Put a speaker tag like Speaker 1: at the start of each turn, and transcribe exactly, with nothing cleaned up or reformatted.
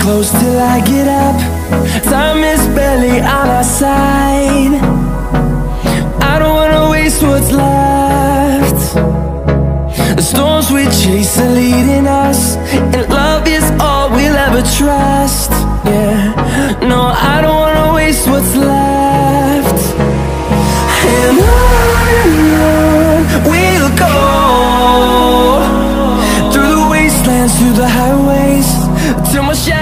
Speaker 1: close till I get up. Time is barely on our side. I don't wanna waste what's left. The storms we chase are leading us, and love is all we'll ever trust. Yeah, no, I don't wanna waste what's left. And on and on we'll go, through the wastelands, through the highways, till my shadow